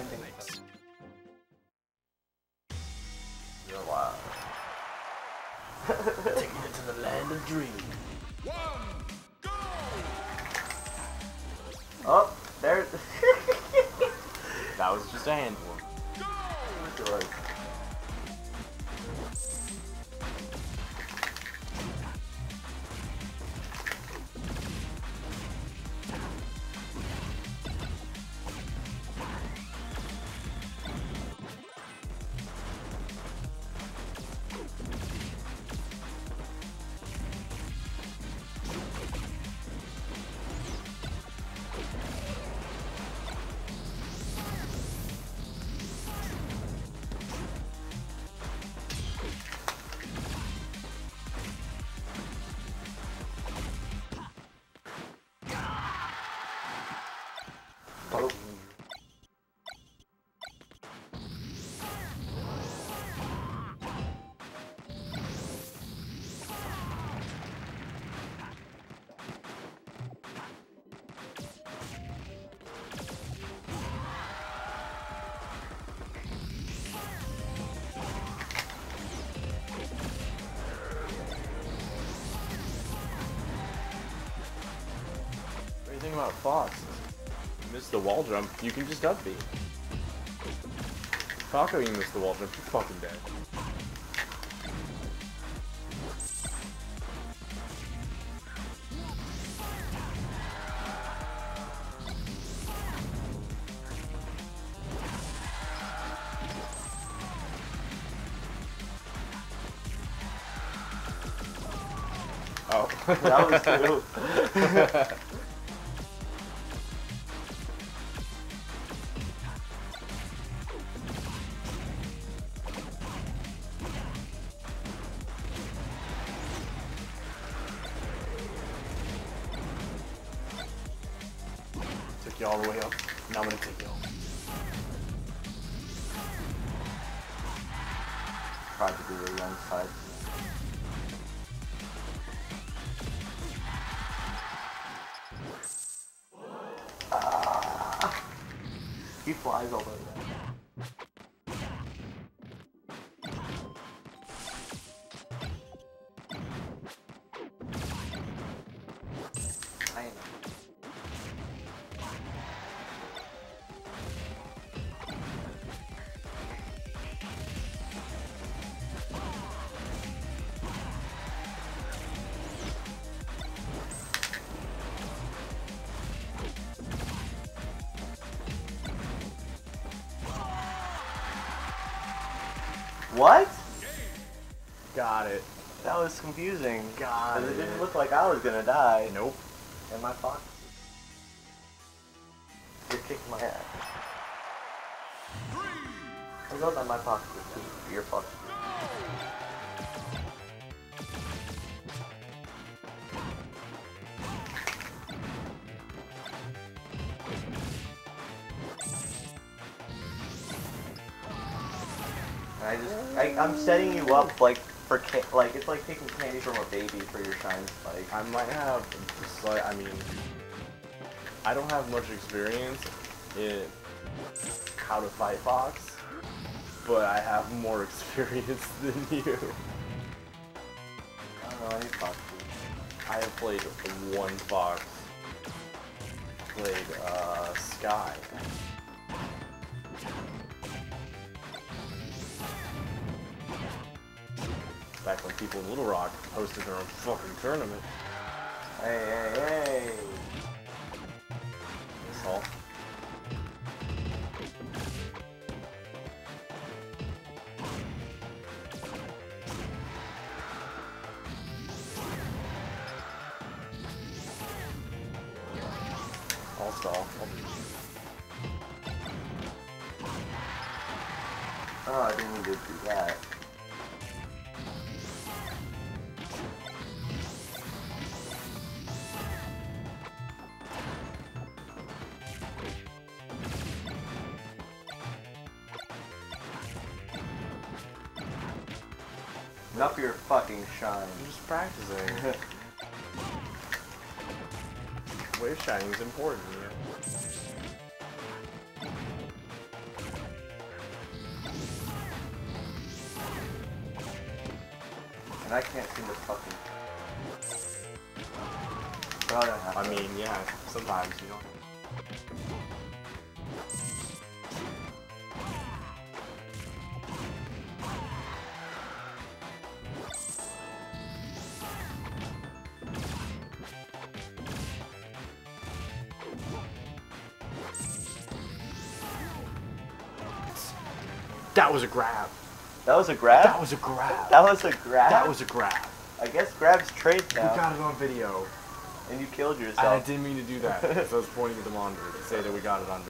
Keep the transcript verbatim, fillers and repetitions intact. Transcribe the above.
Thanks. You're alive. Taking it to the land of dreams. One, go! Oh, there. That was just a handful. Go! Oh. What do you think about Fox? You missed the wall jump, you can just up B. Falco, you missed the wall jump, you're fucking dead. Oh. That was true. Took you all the way up, now I'm gonna take you home. Tried to be a young side. Ah, he flies all the way down. I know. What? Got it. That was confusing. Got 'Cause it it. didn't look like I was gonna die. Nope. And my fox. You're kicking my ass. I thought that my fox was too. Your fox. I just, I, I'm setting you up like for ca like it's like taking candy from a baby for your shine spike. I might have just like, I mean, I don't have much experience in how to fight Fox, but I have more experience than you. I don't know any foxes. I have played one Fox. Played uh, Sky. Back when people in Little Rock hosted their own fucking tournament. Hey, hey, hey! That's all. I'll stall. Oh, I didn't need to do that. Up your fucking shine. I'm just practicing. Wave shining is important, yeah. And I can't seem to fucking... Oh, that I happened. mean, yeah, sometimes, you know. That was a grab. That was a grab? That was a grab. That was a grab? That was a grab. I guess grabs trade We now. got it on video. And you killed And I yourself. didn't mean to do that because I was pointing at the monitor to say that we got it on video.